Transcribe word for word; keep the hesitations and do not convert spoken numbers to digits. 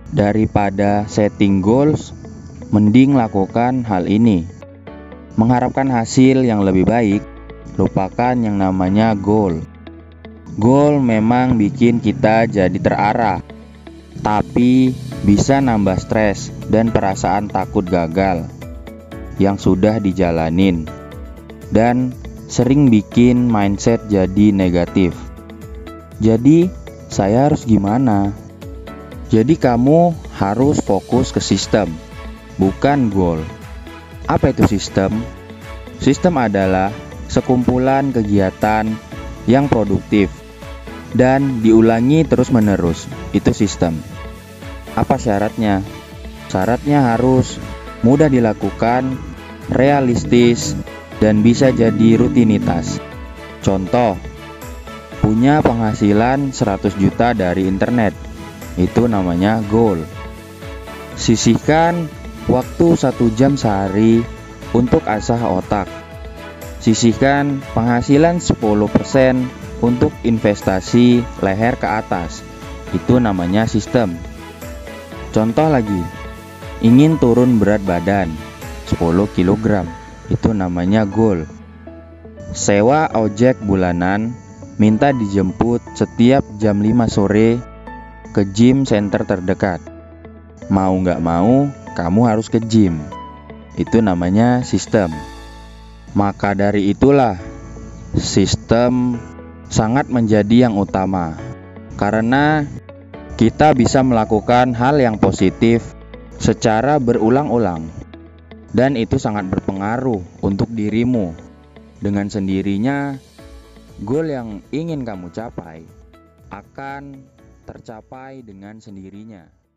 Daripada setting goals, mending lakukan hal ini. Mengharapkan hasil yang lebih baik, lupakan yang namanya goal. Goal memang bikin kita jadi terarah, tapi bisa nambah stres dan perasaan takut gagal yang sudah dijalanin, dan sering bikin mindset jadi negatif. Jadi, saya harus gimana? Jadi kamu harus fokus ke sistem, bukan goal. Apa itu sistem? Sistem adalah sekumpulan kegiatan yang produktif dan diulangi terus-menerus. Itu sistem. Apa syaratnya? Syaratnya harus mudah dilakukan, realistis, dan bisa jadi rutinitas. Contoh, punya penghasilan seratus juta dari internet. Itu namanya goal. Sisihkan waktu satu jam sehari untuk asah otak. Sisihkan penghasilan sepuluh persen untuk investasi leher ke atas. Itu namanya sistem. Contoh lagi, ingin turun berat badan sepuluh kilogram. Itu namanya goal. Sewa ojek bulanan, minta dijemput setiap jam lima sore ke gym center terdekat. Mau nggak mau, kamu harus ke gym. Itu namanya sistem. Maka dari itulah, sistem sangat menjadi yang utama. Karena kita bisa melakukan hal yang positif secara berulang-ulang. Dan itu sangat berpengaruh untuk dirimu. Dengan sendirinya, goal yang ingin kamu capai akan tercapai dengan sendirinya.